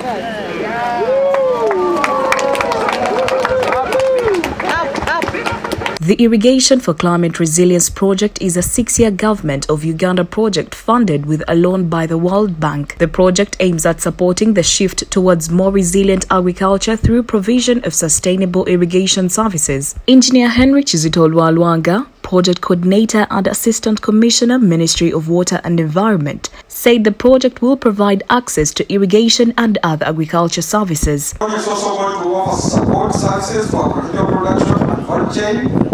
The Irrigation for Climate Resilience project is a 6-year Government of Uganda project funded with a loan by the World Bank. The project aims at supporting the shift towards more resilient agriculture through provision of sustainable irrigation services. Engineer Henry Chizitolwa Luanga, Project Coordinator and Assistant Commissioner, Ministry of Water and Environment, said the project will provide access to irrigation and other agriculture services. The project is also going to offer support services for agricultural production and value chain.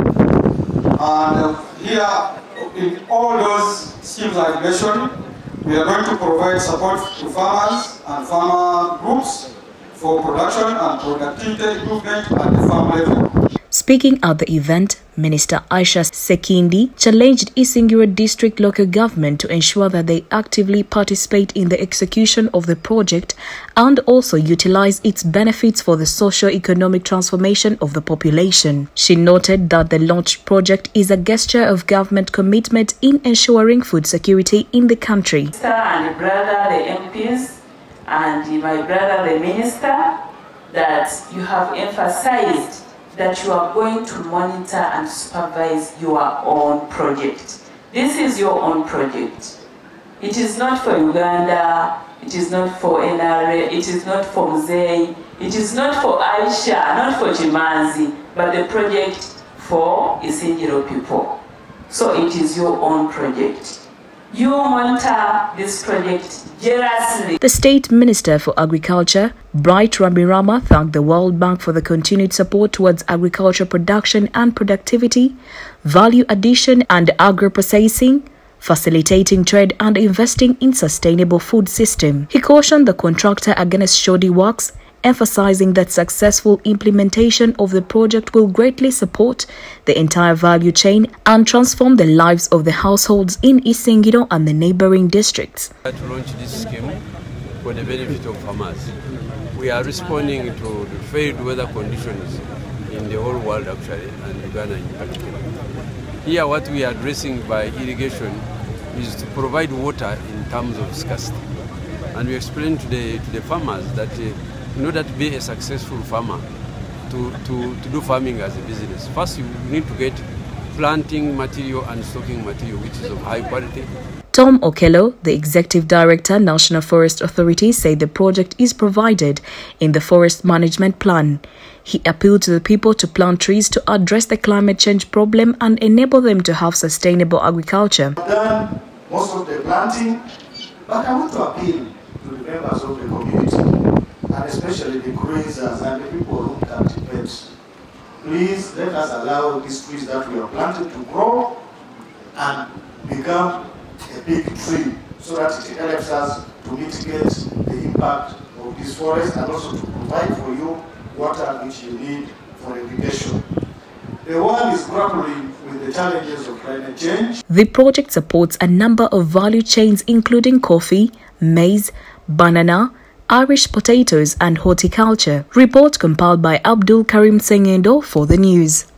And here, in all those schemes I mentioned, we are going to provide support to farmers and farmer groups for production and productivity improvement at the farm level. Speaking at the event, Minister Aisha Sekindi challenged Isingiro District local government to ensure that they actively participate in the execution of the project and also utilize its benefits for the socio-economic transformation of the population. She noted that the launched project is a gesture of government commitment in ensuring food security in the country. Sister and brother, the MPs, and my brother, the minister, that you have emphasized that you are going to monitor and supervise your own project. This is your own project. It is not for Uganda, it is not for NRA, it is not for Mzee, it is not for Aisha, not for Chimanzi, but the project for Isingiro people. So it is your own project. You monitor this project jealously. The State Minister for Agriculture, Bright Rambirama, thanked the World Bank for the continued support towards agriculture production and productivity, value addition and agro-processing, facilitating trade and investing in sustainable food system. He cautioned the contractor against shoddy works, emphasizing that successful implementation of the project will greatly support the entire value chain and transform the lives of the households in Isingiro and the neighboring districts. To launch this scheme for the benefit of farmers. We are responding to the failed weather conditions in the whole world actually, and Uganda in particular. Here what we are addressing by irrigation is to provide water in terms of scarcity. And we explain to the farmers that in order to be a successful farmer, to do farming as a business, first you need to get planting material and stocking material which is of high quality. Tom Okello, the Executive Director, National Forest Authority, said the project is provided in the Forest Management Plan. He appealed to the people to plant trees to address the climate change problem and enable them to have sustainable agriculture. I've done most of the planting, but I want to appeal to the members of the community, and especially the grazers and the people who cultivate. Please let us allow these trees that we have planted to grow and become a big tree so that it helps us to mitigate the impact of this forest and also to provide for you water which you need for irrigation. The world is grappling with the challenges of climate change. The project supports a number of value chains including coffee, maize, banana, Irish potatoes and horticulture. Report compiled by Abdul Karim Sengendo for the news.